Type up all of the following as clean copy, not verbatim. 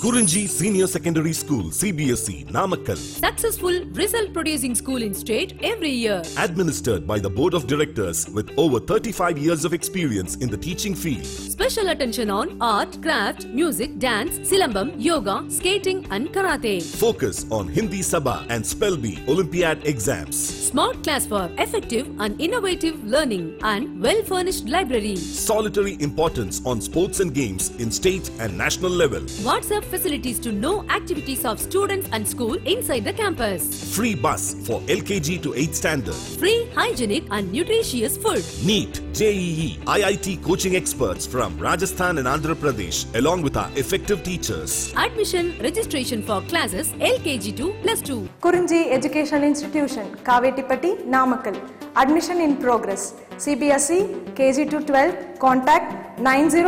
Kurunji Senior Secondary School, CBSE, Namakkal. Successful result producing school in state every year. Administered by the Board of Directors with over 35 years of experience in the teaching field. Special attention on art, craft, music, dance, silambam, yoga, skating and karate. Focus on Hindi Sabha and Spell Bee Olympiad exams. Smart class for effective and innovative learning and well-furnished library. Solitary importance on sports and games in state and national level. WhatsApp facilities to know activities of students and school inside the campus. Free bus for LKG to 8th standard. Free, hygienic and nutritious food. NEET, JEE, IIT coaching experts from Rajasthan and Andhra Pradesh along with our effective teachers. Admission registration for classes LKG to +2. Kurunji Educational Institution, Kavetipatti, Namakkal. Admission in progress. CBSE, KG to 12, contact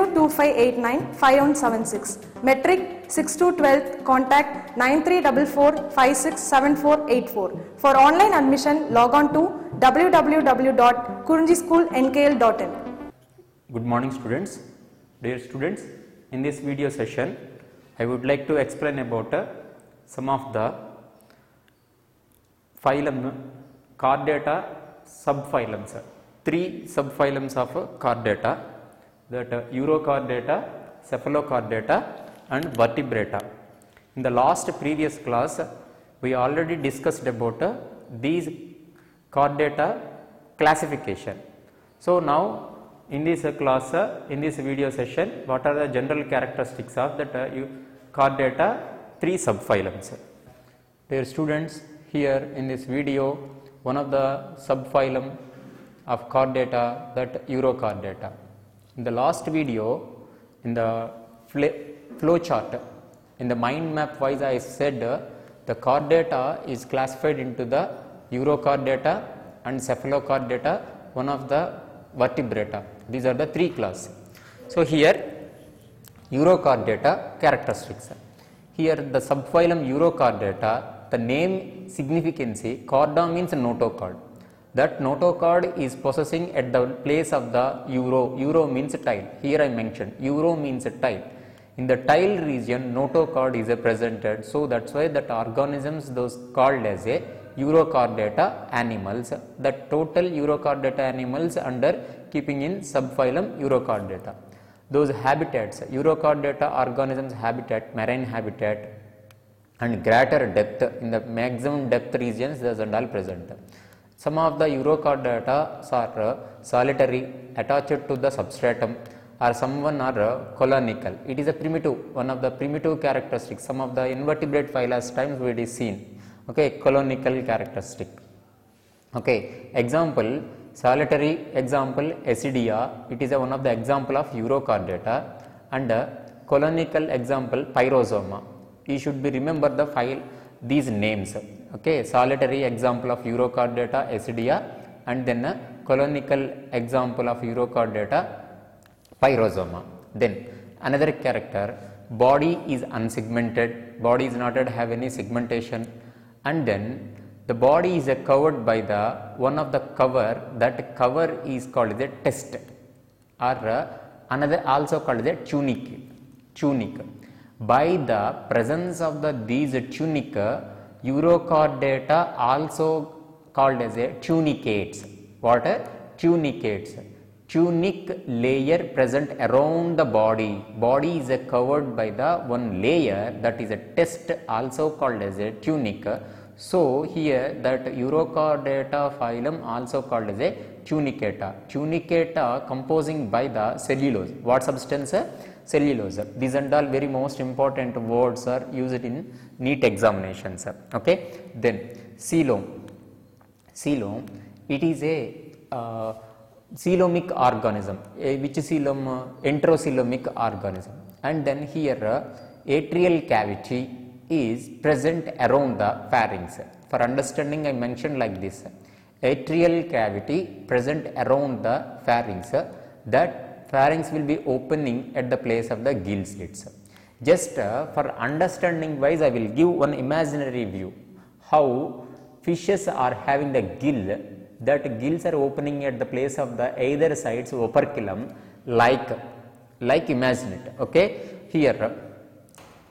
9025895176. Metric 6 to 12, contact 9344567484. For online admission, log on to www.kurunjischoolnkl.in. Good morning students. Dear students, in this video session, I would like to explain about some of the phylum chordata subphylums. 3 subphylums of chordata, that Urochordata, Cephalochordata and Vertebrata. In the last previous class, we already discussed about these chordata classification. So now in this class, in this video session, what are the general characteristics of that chordata 3 subphylums? Dear students, here in this video, one of the subphylum of chordata, that Urochordata. In the last video, in the flow chart, in the mind map wise, I said the chordata is classified into the Urochordata and Cephalochordata, one of the Vertebrata. These are the 3 classes. So here Urochordata characteristics. Here the subphylum Urochordata, the name significance, chorda means notochord. That notochord is possessing at the place of the uro means tile. Here I mentioned uro means tile. In the tile region, notochord is presented, so that's why that organisms those called as a Urochordata animals. The total Urochordata animals under keeping in subphylum Urochordata. Those habitats, Urochordata organisms habitat, marine habitat and greater depth, in the maximum depth regions those are all present. Some of the Urochordata are solitary, attached to the substratum, or some one are colonical. It is a primitive, one of the primitive characteristics. Some of the invertebrate phyla times it is seen. Okay, colonical characteristic. Okay, example solitary, example Acidia. It is one of the example of Urochordata, and colonical example Pyrosoma. You should be remember the file these names. Okay, solitary example of Urochordata Acidia, and then colonical example of Urochordata Pyrosoma. Then another character, body is unsegmented, body is not have any segmentation, and then the body is covered by the one of the cover, that cover is called as a test, or another also called as a tunic. By the presence of these tunic, Urochordata also called as a tunicates. What are tunicates? Tunic layer present around the body. Body is covered by the one layer, that is a test, also called as a tunic. So here that Urochordata phylum also called as a tunicata. Tunicata composing by the cellulose. What substance? Cellulose. These and all very most important words are used in NEET examinations. Okay. Then coelom. Coelom, it is a coelomic organism. Which coelom? Enterocoelomic organism. And then here atrial cavity is present around the pharynx. For understanding, I mentioned like this: atrial cavity present around the pharynx. That pharynx will be opening at the place of the gill slits. Just for understanding wise, I will give one imaginary view how fishes are having the gill. That gills are opening at the place of the either sides operculum, like imagine it. Okay, here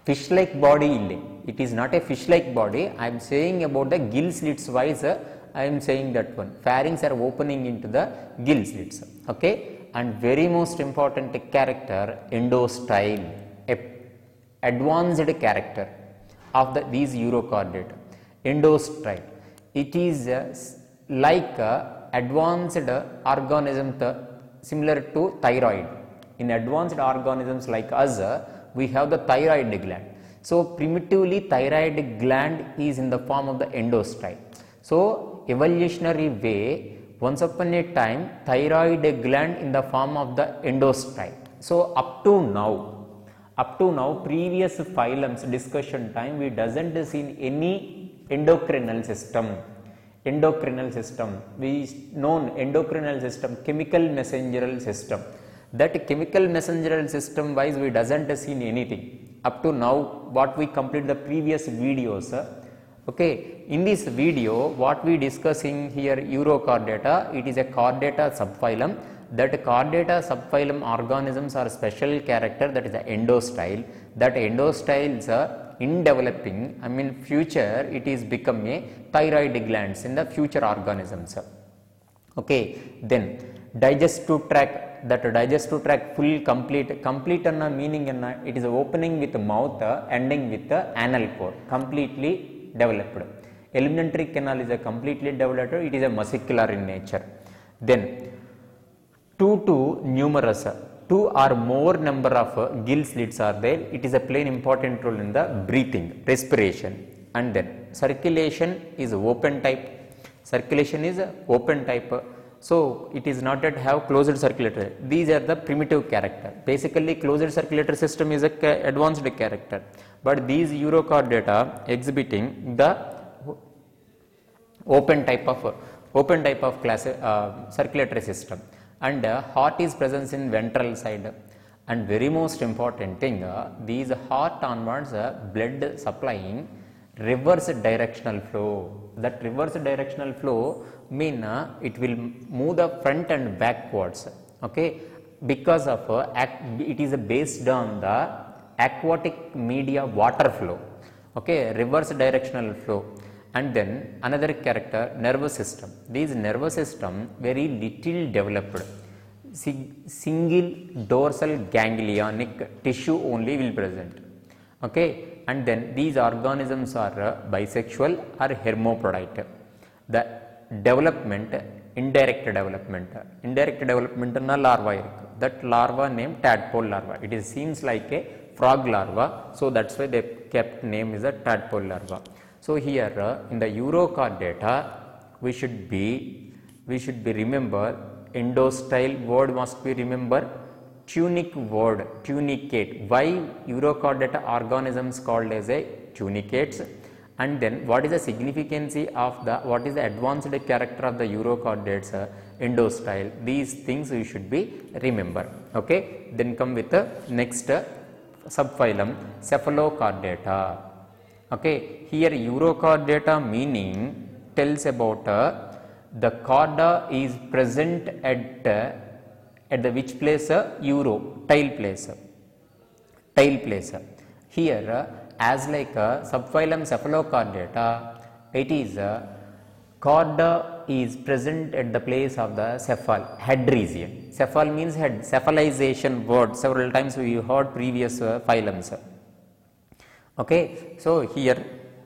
fish like body ille. It is not a fish like body. I am saying about the gill slits wise. I am saying that one. Pharynx are opening into the gill slits. Okay, and very most important character, endostyle, a advanced character of these urochordate. Endostyle. It is like advanced organism similar to thyroid. In advanced organisms like us, we have the thyroid gland. So primitively thyroid gland is in the form of the endostyle. So evolutionary way, once upon a time thyroid gland in the form of the endostyle. So up to now previous phylums discussion time, we doesn't seen any endocrinal system. We known endocrinal system, chemical messengeral system. That chemical messengeral system wise we doesn't seen anything up to now what we complete the previous videos. Okay, in this video what we discussing here, urochordata, it is a chordata subphylum. That chordata subphylum organisms are special character, that is the endostyle. That endostyles in developing, I mean future, it is become a thyroid glands in the future organisms. Okay, then digestive tract, that digestive tract full complete anna meaning anna, it is opening with mouth ending with anal cord, completely developed. Alimentary canal is a completely developed, it is a muscular in nature. Then 2 to numerous, 2 or more number of gill slits are there. It is a plain important role in the breathing, respiration. And then circulation is open type. So it is not that have closed circulatory. These are the primitive character. Basically closed circulatory system is a advanced character, but these urochordata exhibiting the open type of class circulatory system. And heart is present in ventral side. And very most important thing, these heart onwards blood supplying reverse directional flow. That reverse directional flow mean it will move the front and backwards. Okay, because of it is based on the aquatic media water flow. Okay, reverse directional flow. And then another character, nervous system. These nervous system very little developed. Single dorsal ganglionic tissue only will present. Okay, and then these organisms are bisexual or hermaphrodite. The development, indirect development na larva irukku. That larva name tadpole larva. It is seems like a frog larva, so that's why they kept name is a tadpole larva. So here in the urochordata we should be remember endostyle word must be remember, tunic word, tunicate. Why urochordata organisms called as a tunicates? And then what is the significance of the, what is the advanced character of the urochordates, endostyle? These things you should be remember. Okay, then come with the next subphylum, cephalochordata. Okay, here urochordata meaning tells about the chorda is present at the which place? Tail place. Here as like subphylum cephalochordata, it is chorda is present at the place of the cephal, head region. Cephal means head, cephalization word several times we heard previous phylums. Okay, so here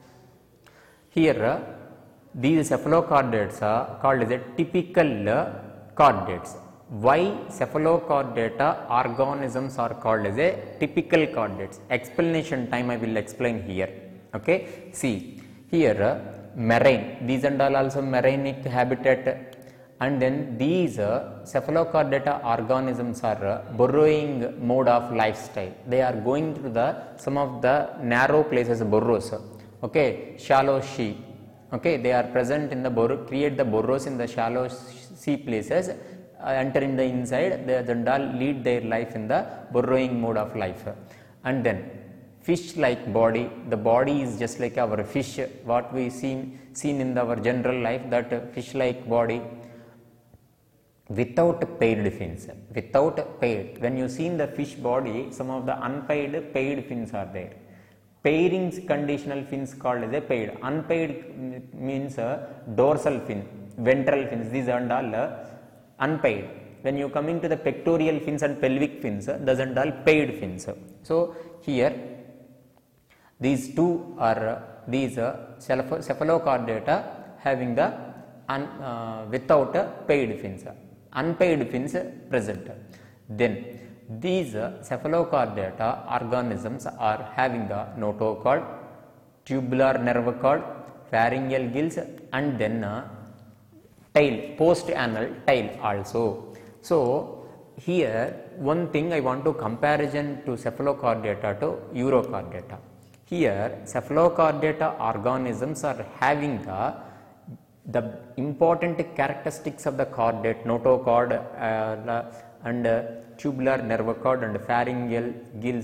these cephalochordates are called as a typical chordates. Why cephalochordata organisms are called as a typical chordates? Explanation time I will explain here. Okay, see here marine, these and all also marinic habitat. And then these cephalochordata organisms are burrowing mode of lifestyle. They are going through some of the narrow places, burrows. Okay, shallow sea. Okay, they are present in the burrow, create the burrows in the shallow sea places, enter in the inside, they lead their life in the burrowing mode of life. And then fish like body, the body is just like our fish, what we seen in our general life, that fish like body without paired fins. When you see in the fish body, some of the unpaired, paired fins are there. Pairing conditional fins called as a paired. Unpaired means dorsal fin, ventral fins. These are all unpaired. When you coming to the pectoral fins and pelvic fins, those are all paired fins. So here these two are these cephalochordata having the without paired fins, unpaired fins present. Then these cephalochordata organisms are having the notochord, tubular nerve cord, pharyngeal gills, and then tail, post-anal tail also. So here one thing I want to comparison to cephalochordata to urochordata. Here cephalochordata organisms are having the important characteristics of the chordate, notochord and tubular nerve cord and pharyngeal gills,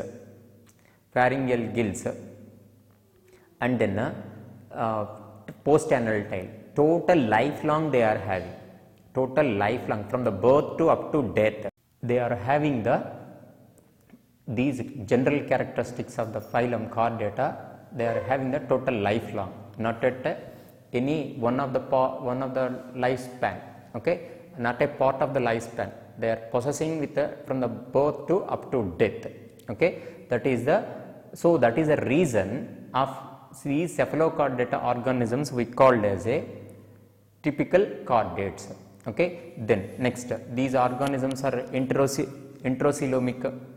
and then post-anal tail. Total lifelong they are having. Total lifelong from the birth to up to death. They are having these general characteristics of the phylum chordata. They are having the total lifelong, not at any one of the lifespan. Okay, not a part of the lifespan. They are possessing with from the birth to up to death. Okay, that is the reason of these cephalochordata organisms we called as a typical chordates. Okay, then next these organisms are enterocoelomic.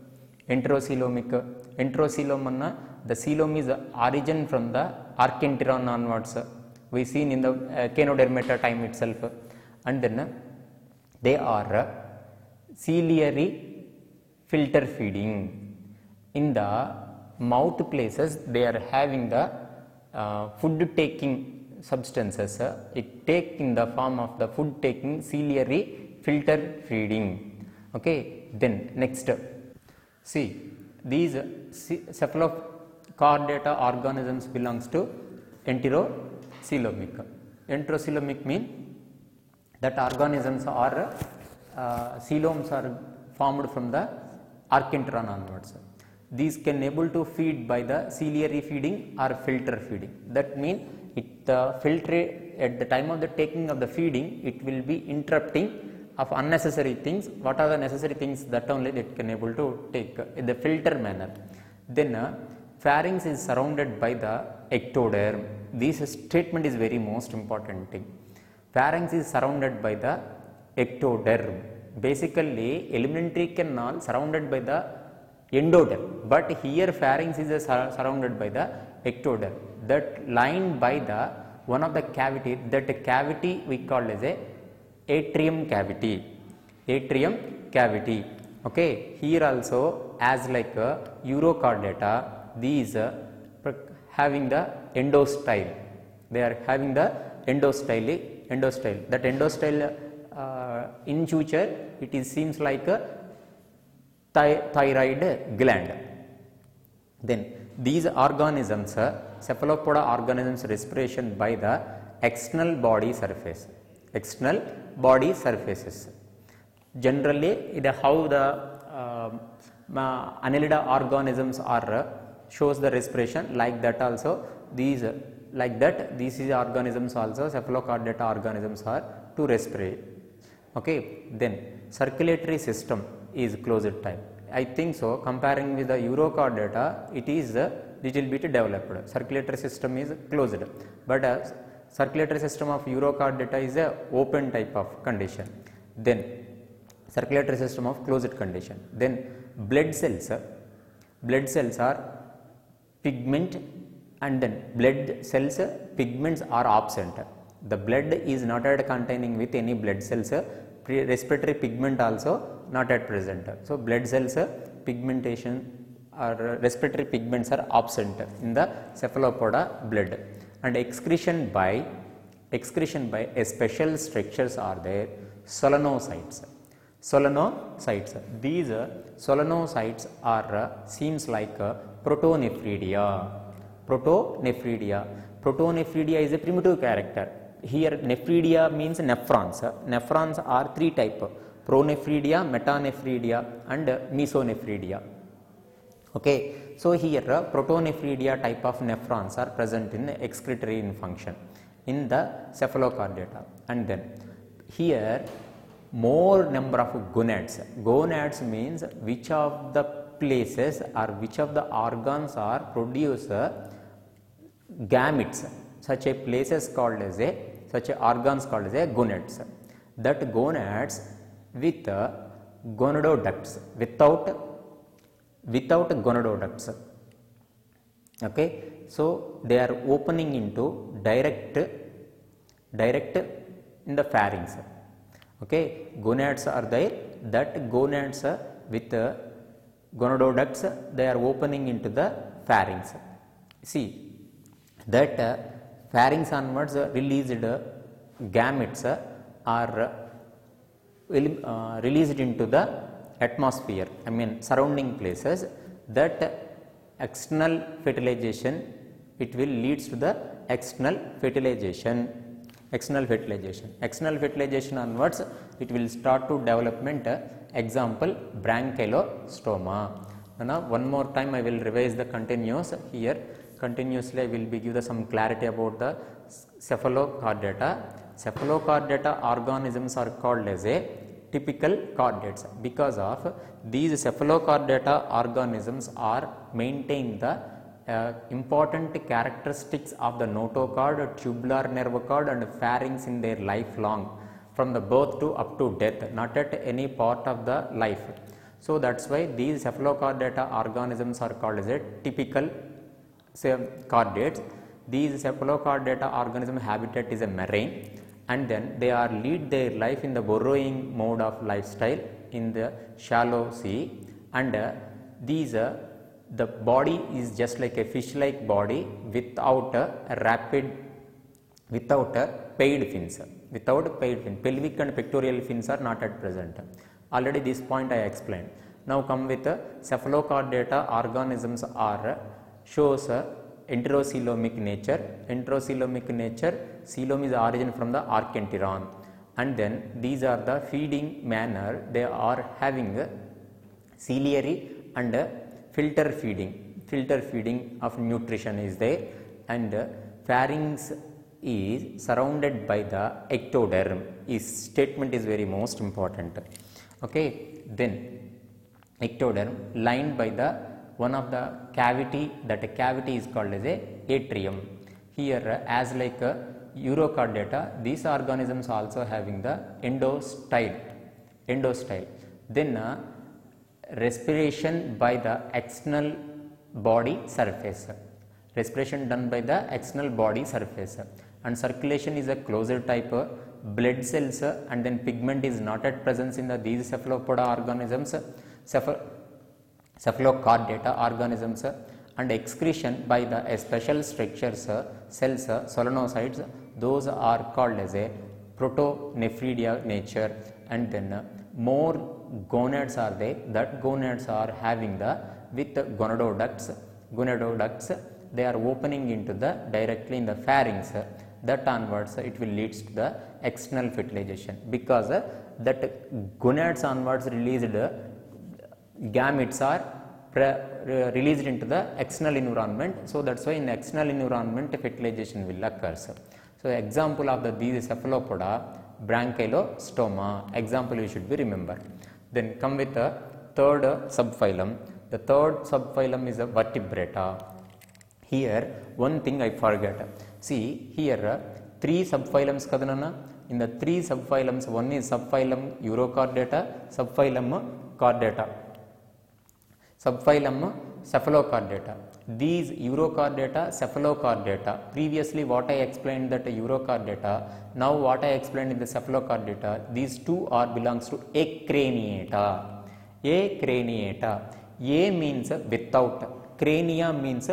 Enterocoelom, the coelom is origin from the archenteron onwards. We seen in the Canodermata time itself, and then they are ciliary filter feeding. In the mouth places they are having the food taking substances. It take in the form of the food taking ciliary filter feeding. Okay, then next see these cephalochordata organisms belongs to enterocoelomic. Enterocoelomic mean that organisms are coeloms are formed from the archenteron onwards. These can able to feed by the ciliary feeding or filter feeding. That means the filter at the time of the taking of the feeding, it will be interrupting of unnecessary things. What are the necessary things, that only it can able to take in the filter manner. Then pharynx is surrounded by the ectoderm. This statement is very most important thing. Pharynx is surrounded by the ectoderm. Basically alimentary canal surrounded by the endoderm, but here pharynx is surrounded by the ectoderm, that lined by the one of the cavity, that cavity we call as a atrium cavity. Okay, here also as like urochordata, these having the endostyle. They are having the endostyle. That endostyle in future it is seems like a thyroid gland. Then these organisms, cephalopoda organisms, respiration by the external body surface. External body surfaces. Generally, how the annelida organisms are shows the respiration, like that also these organisms also, cephalochordata organisms are to respirate. Okay, then circulatory system is closed type. I think so, comparing with the urochordata, it is little bit developed. Circulatory system is closed, but circulatory system of urochordata is a open type of condition. Then circulatory system of closed condition. Then blood cells are pigment, and then blood cells pigments are absent. The blood is not at containing with any blood cells. Respiratory pigment also not at present. So blood cells pigmentation or respiratory pigments are absent in the cephalopoda blood, and excretion by a special structures are there, solenocytes. These solenocytes are seems like protonephridia. Protonephridia is a primitive character. Here nephridia means nephrons. Nephrons are three type: pronephridia, metanephridia, and mesonephridia. Okay, so here protonephridia type of nephrons are present in the excretory function in the cephalochordata, and then here more number of gonads. Gonads means which of the places or which of the organs are produce gametes. Such a places called as a such a organs called as a gonads. That gonads with gonadoducts without gonadoducts. Okay, so they are opening into direct in the pharynx. Okay, gonads are there. That gonads with gonadoducts, they are opening into the pharynx. See that pharynx onwards released gametes are released into the atmosphere, I mean surrounding places. That external fertilization, it will leads to the external fertilization. External fertilization onwards, it will start to development. Example, branchiolostoma. Now one more time I will revise the continuous here. Continuously I will give some clarity about the cephalochordata. Cephalochordata organisms are called as a typical chordates because of these cephalochordata organisms are maintain the important characteristics of the notochord, tubular nerve cord and pharynx in their lifelong, from the birth to up to death, not at any part of the life. So that's why these cephalochordata organisms are called as a typical chordates. These cephalochordata organism habitat is a marine, and then they are lead their life in the burrowing mode of lifestyle in the shallow sea, and these the body is just like a fish-like body without paid fins. Pelvic and pectoral fins are not at present. Already this point I explained. Now come with cephalochordata organisms are shows enterocoelomic nature. Enterocoelomic nature, coelom is origin from the archenteron, and then these are the feeding manner. They are having ciliary and filter feeding of nutrition is there, and pharynx is surrounded by the ectoderm. This statement is very most important. Okay, then ectoderm lined by the one of the cavity, that cavity is called as a atrium. Here as like urochordata, these organisms also having the endostyle. Then respiration by the external body surface. Respiration done by the external body surface, and circulation is a closer type. Blood cells and then pigment is not at presence in these cephalopoda organisms, cephalochordata organisms, and excretion by the special structures, cells, solenocytes, those are called as a protonephridia nature. And then more gonads are there. That gonads are having the with gonadoducts, they are opening into the directly in the pharynx. That onwards it will leads to the external fertilization, because that gonads onwards released gametes are released into the external environment. So that's why in the external environment fertilization will occur. So example of these cephalopoda, branchiolostoma, example you should be remembered. Then come with the third subphylum. The third subphylum is a vertebrata. Here one thing I forget. See here three subphylums kadanana. In the three subphylums, one is subphylum urochordata, subphylum chordata, subphylum cephalochordata. These urochordata, cephalochordata, previously what I explained that urochordata, now what I explained in the cephalochordata, these two are belongs to acraniata. Acraniata. A means without, crania means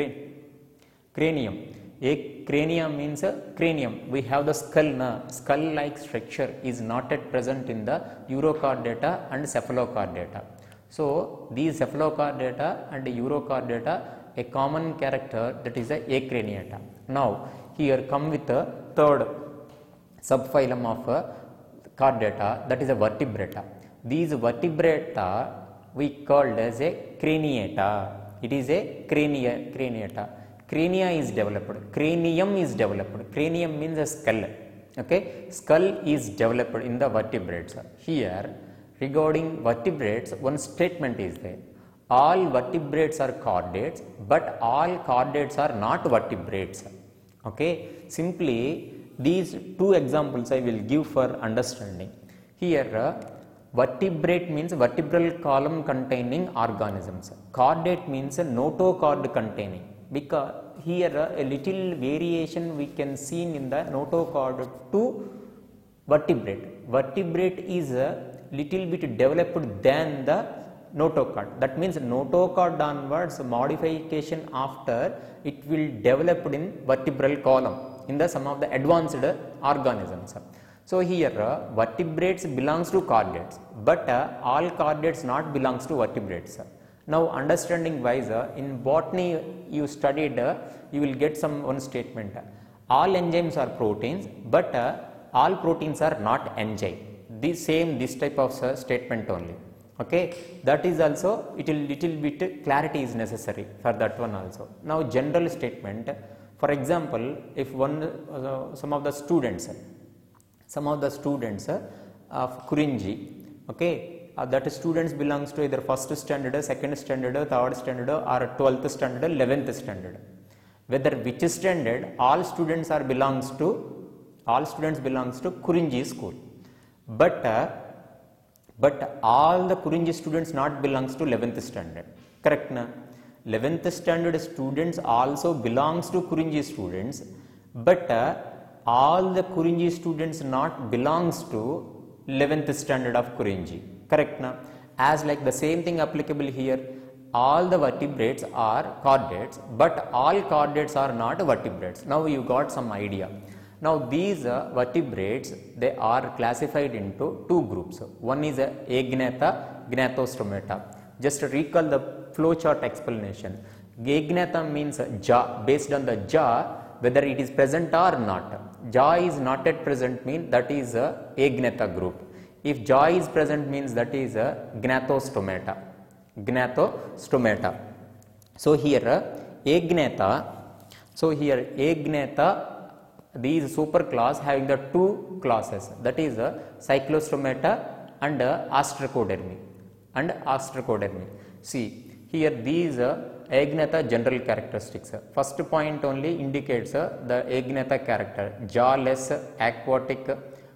cranium. Crania means cranium. We have the skull. Skull-like structure is not at present in the urochordata and cephalochordata. So these cephalochordata and urochordata, a common character, that is the acraniata. Now here come with the third subphylum of chordata, that is a vertebrata. These vertebrata we called as a craniata. it is a craniata. Crania is developed, cranium is developed. Cranium means a skull. Okay, skull is developed in the vertebrates. Here, regarding vertebrates, one statement is there. All vertebrates are chordates, but all chordates are not vertebrates. Okay, simply these two examples I will give for understanding. Here, vertebrate means vertebral column containing organisms. Chordate means a notochord containing. Because here a little variation we can see in the notochord to vertebrate. Vertebrate is a little bit developed than the notochord. That means notochord onwards modification after it will develop in vertebral column in the some of the advanced organisms. So here vertebrates belongs to chordates, but all chordates not belongs to vertebrates. Now understanding wise, in botany you studied, you will get some one statement. All enzymes are proteins, but all proteins are not enzyme. This type of statement only. Okay, that is also it will little bit clarity is necessary for that one also. Now general statement. For example, if one some of the students of Kurinji, okay, that students belongs to either first standard, second standard, third standard, or 12th standard, 11th standard. Whether which standard, all students belongs to Kurinji school, but all the Kurinji students not belongs to 11th standard. Correct na? 11th standard students also belongs to Kurinji students, but all the Kurinji students not belongs to 11th standard of Kurinji. Correct na? As like the same thing applicable here, all the vertebrates are chordates, but all chordates are not vertebrates. Now you got some idea. Now these vertebrates, they are classified into two groups. One is agnatha, gnathostomata. Just recall the flowchart explanation. Agnatha means jaw, based on the jaw, whether it is present or not. Jaw is not yet present means that is agnatha group. If jaw is present means that is gnathostomata. Gnathostomata. So here agnatha. These superclass having the two classes, that is cyclostomata and ostracodermy. See here these agnatha general characteristics. First point only indicates the agnatha character: jawless, aquatic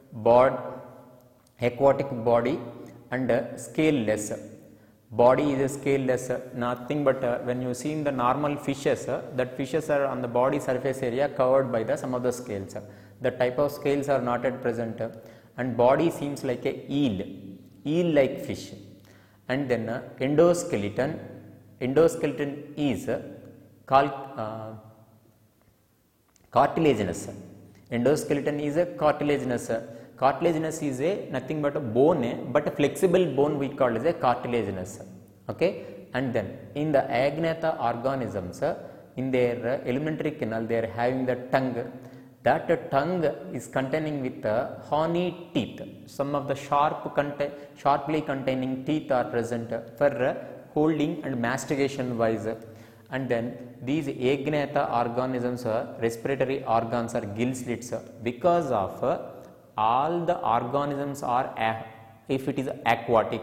body and scaleless. Body is scaleless, nothing but when you see in the normal fishes, that fishes are on the body surface area covered by the some of the scales. The type of scales are not at present, and body seems like a eel like fish. And then endoskeleton is cartilaginous. Endoskeleton is a cartilaginous. Cartilaginous is nothing but a bone, but a flexible bone we call as a cartilaginous. Okay, and then in the agnatha organisms, in their alimentary canal, they are having the tongue. That tongue is containing with horny teeth. Some of the sharply containing teeth are present for holding and mastication wise. And then these agnatha organisms, respiratory organs are gill slits, because of all the organisms are, if it is aquatic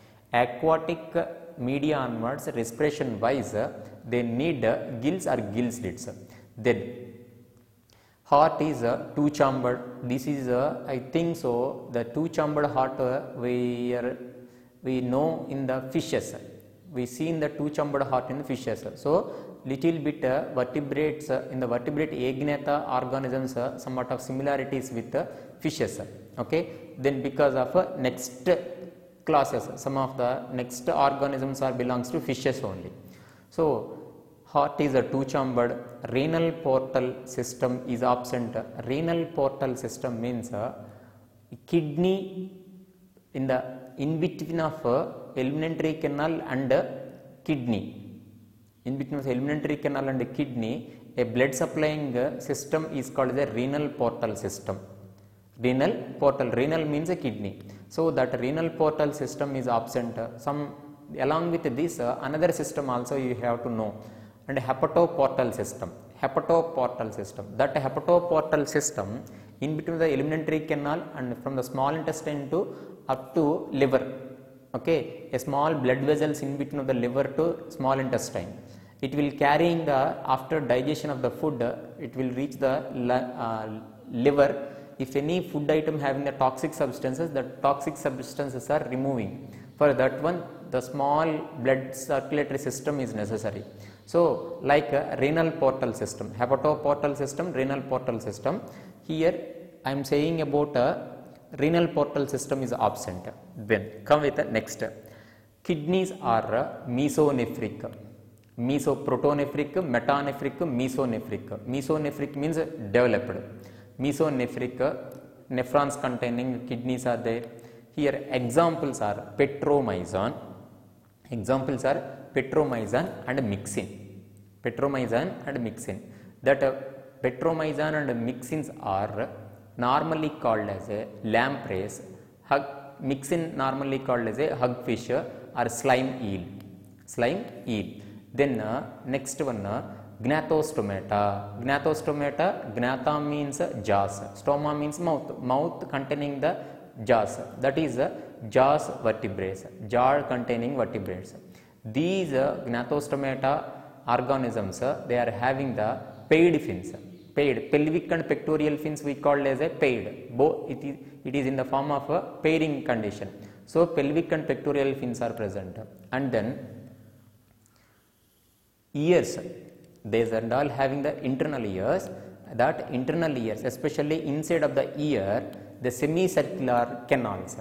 media onwards, respiration wise, they need gills or gill slits. Then heart is two chambered. This is I think so the two chambered heart we know in the fishes. We see in the two chambered heart in the fishes. So little bit vertebrates in the vertebrate agnatha organisms, somewhat of similarities with fishes. Okay, then because of next classes, some of the next organisms are belongs to fishes only. So heart is a two chambered. Renal portal system is absent. Renal portal system means kidney in between of alimentary canal and kidney. In between of alimentary canal and kidney, a blood supplying system is called the renal portal system. Renal means a kidney. So that renal portal system is absent. Some along with this, another system also you have to know, and hepatoportal system. Hepatoportal system. That hepatoportal system in between the alimentary canal and from the small intestine to up to liver. Okay, a small blood vessels in between of the liver to small intestine. It will carrying the, after digestion of the food, it will reach the liver. If any food item having the toxic substances, the toxic substances are removing. For that one, the small blood circulatory system is necessary. So, like renal portal system, hepatoportal system, renal portal system. Here I am saying about renal portal system is absent. Then come with the next. Kidneys are mesonephric, mesoprotonephric, metanephric, mesonephric. Mesonephric means developed. Mesonephric, nephrons containing kidneys are there. Here examples are petromyxin. Examples are petromyxin and myxin. Petromyxin and myxin. That petromyxin and myxins are normally called as a lampreys. Myxin normally called as a hugfish or slime eel. Slime eel. Then next one, gnathostomata. Gnathostomata, gnatha means jaws, stoma means mouth, mouth containing the jaws, that is jaws vertebrates, jaw containing vertebrates. These gnathostomata organisms, they are having the paid fins, paid, pelvic and pectoral fins we call as a paid, both it is in the form of a pairing condition. So pelvic and pectoral fins are present. And then ears, these are all having the internal ears. That internal ears, especially inside of the ear, the semicircular canals,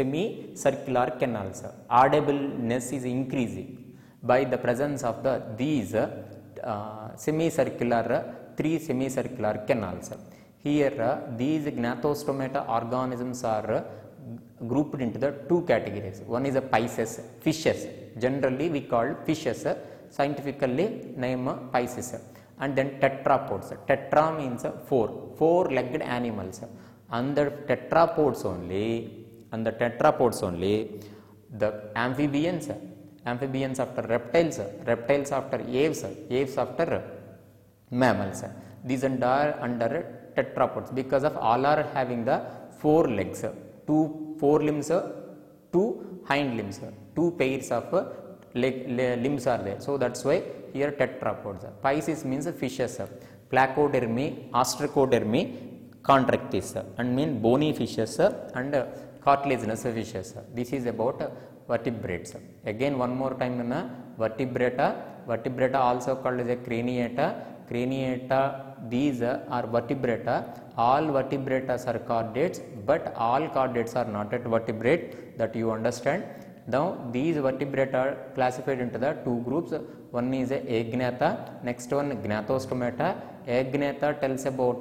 audibleness is increasing by the presence of these three semicircular canals. Here these gnathostomata organisms are grouped into the two categories. One is a Pisces, fishes. Generally we call fishes, scientifically name Pisces. And then tetrapods. Tetra means four-legged animals. Under tetrapods only, the amphibians after reptiles, reptiles after aves, aves after mammals. These are under tetrapods because of all are having the 4 legs, 2 forelimbs, 2 hind limbs, 2 pairs of limbs are there. So that's why here tetrapods. Pisces means fishes, placodermy, ostracodermy, contractis, and mean bony fishes and cartilaginous fishes. This is about vertebrates. Again one more time, vertebrata also called as a craniata. These are vertebrata. All vertebratas are chordates, but all chordates are not at vertebrate, that you understand. Now these vertebrata are classified into the 2 groups. One is agnatha, next one gnathostomata. Agnatha tells about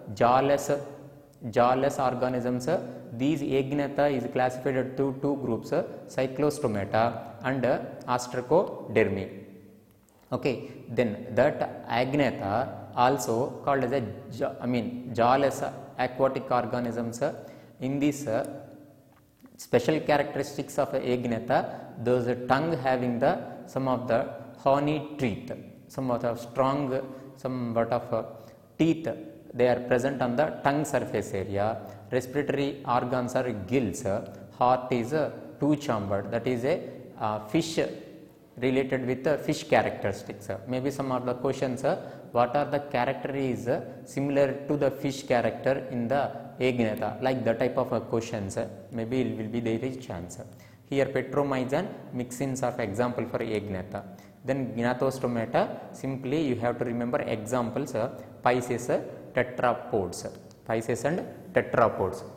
jawless organisms. These agnatha is classified into 2 groups, cyclostomata and ostracodermy. Okay, then that agnatha also called as jawless aquatic organisms. In this special characteristics of agnatha, there is a tongue having some of the horny teeth, somewhat of strong, somewhat of teeth. They are present on the tongue surface area. Respiratory organs are gills. Heart is two-chambered. That is a fish related with fish characteristics. Maybe some of the questions, what are the characteristics similar to the fish character in the agnatha? Like the type of questions, maybe it will be there is chance. Here petromyxin, myxins are example for agnatha. Then gnathostomata, simply you have to remember examples, Pisces, tetrapods, Pisces and tetrapods.